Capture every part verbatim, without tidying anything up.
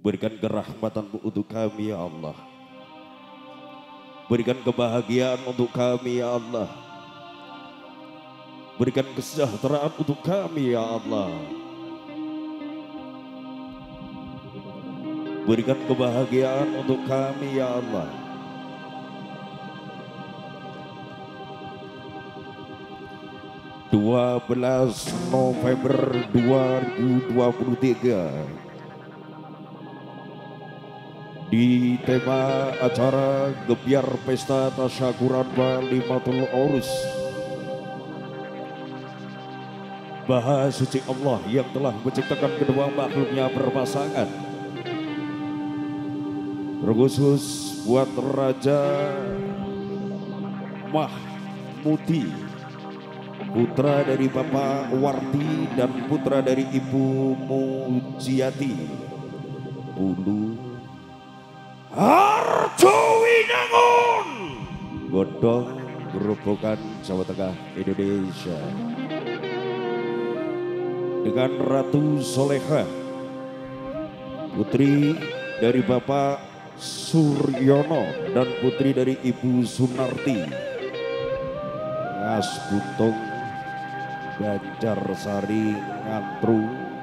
Berikan kerahmatan-Mu untuk kami ya Allah. Berikan kebahagiaan untuk kami ya Allah. Berikan kesejahteraan untuk kami ya Allah. Berikan kebahagiaan untuk kami ya Allah. dua belas November dua ribu dua puluh tiga. Di tema acara Gebiar Pesta Tasyakuran Walimatul Urus, Maha Suci Allah yang telah menciptakan kedua makhluknya berpasangan, terkhusus buat Raja Mahmudi, putra dari Bapak Wardi dan putra dari Ibu Mujiati, Bulu Harjowinangun, Godong, Gerobokan, Jawa Tengah, Indonesia. Dengan Ratu Soleha, putri dari Bapak Suryono dan putri dari Ibu Sunarti, Ngas Buntung, Banjarsari, Ngantru,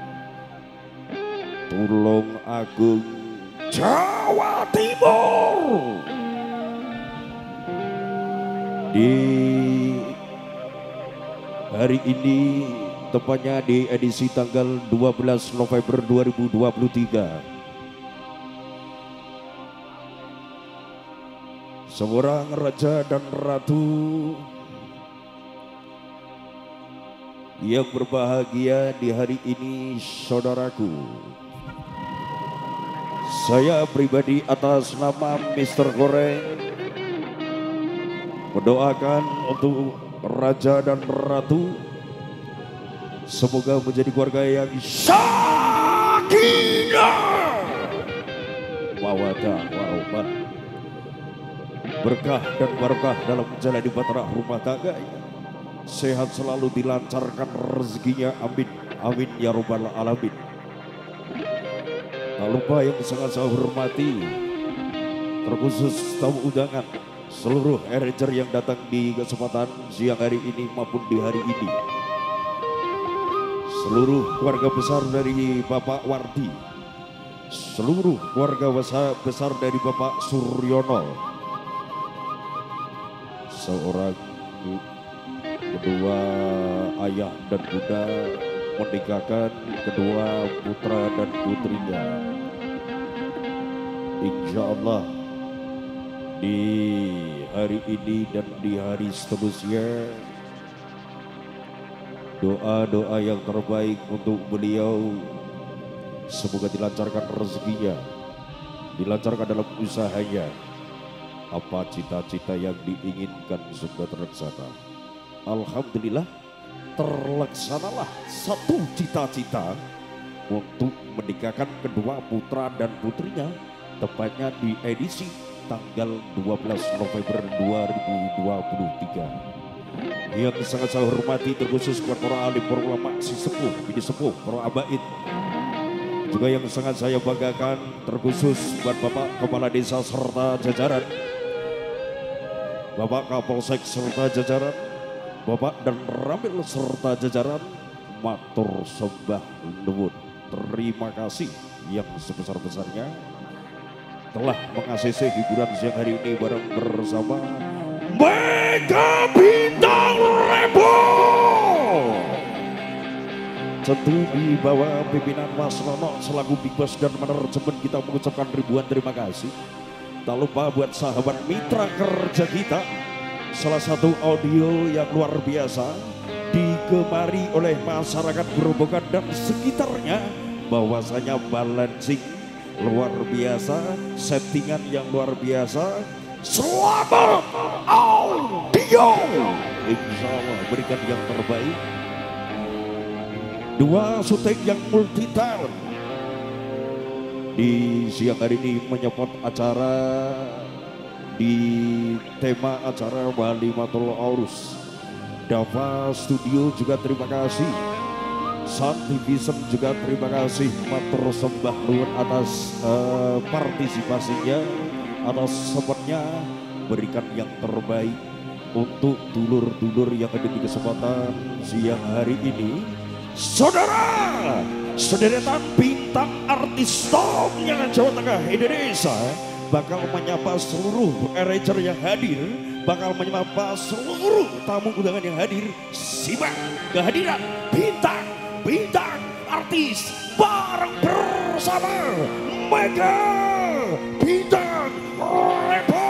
Tulung Agung, Jawa Timur. Di hari ini, tepatnya di edisi tanggal dua belas November dua ribu dua puluh tiga, seorang raja dan ratu yang berbahagia di hari ini, saudaraku. Saya pribadi atas nama Mister Goreng mendoakan untuk raja dan ratu semoga menjadi keluarga yang sakinah mawaddah warahmah, berkah dan barokah dalam menjalani bahtera rumah tangga, sehat selalu, dilancarkan rezekinya, amin amin ya rabbal alamin. Tak lupa yang sangat saya hormati, terkhusus tamu undangan, seluruh arranger yang datang di kesempatan siang hari ini maupun di hari ini, seluruh keluarga besar dari Bapak Wardi, seluruh keluarga besar, besar dari Bapak Suryono, seorang kedua ayah dan bunda menikahkan kedua putra dan putrinya. Insya Allah di hari ini dan di hari seterusnya, doa-doa yang terbaik untuk beliau semoga dilancarkan rezekinya, dilancarkan dalam usahanya, apa cita-cita yang diinginkan sudah terlaksana. Alhamdulillah, terlaksanalah satu cita-cita untuk menikahkan kedua putra dan putrinya, tepatnya di edisi tanggal dua belas November dua ribu dua puluh tiga. Yang sangat saya hormati, terkhusus buat para alim, para ulama, si sepuh, bini sepuh, para abaid. Juga yang sangat saya banggakan, terkhusus buat Bapak Kepala Desa serta jajaran, Bapak Kapolsek serta jajaran, Bapak dan Ramil serta jajaran, matur sembah nuwun. Terima kasih yang sebesar-besarnya telah mengaksesi hiburan siang hari ini bareng bersama Mega Bintang Rebo. Tentu di bawah pimpinan Mas Rono selaku Big Boss dan manajemen, kita mengucapkan ribuan terima kasih. Tak lupa buat sahabat mitra kerja kita, salah satu audio yang luar biasa digemari oleh masyarakat Gerobokan dan sekitarnya, bahwasanya balancing luar biasa, settingan yang luar biasa. Selamat audio, insya Allah berikan yang terbaik. Dua syuting yang multi talent di siang hari ini menyebut acara di tema acara Walimatul Urus. Dava Studio juga terima kasih Santi Vision juga terima kasih matur sembah nuwun atas uh, partisipasinya, atas sempatnya berikan yang terbaik untuk dulur-dulur yang ada di kesempatan siang hari ini. Saudara, sederetan bintang artis top yang Jawa Tengah Indonesia bakal menyapa seluruh arranger yang hadir, bakal menyapa seluruh tamu undangan yang hadir. Simak kehadiran bintang-bintang artis bareng bersama Mega Bintang Repo.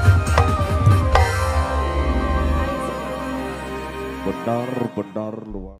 Benar-benar luar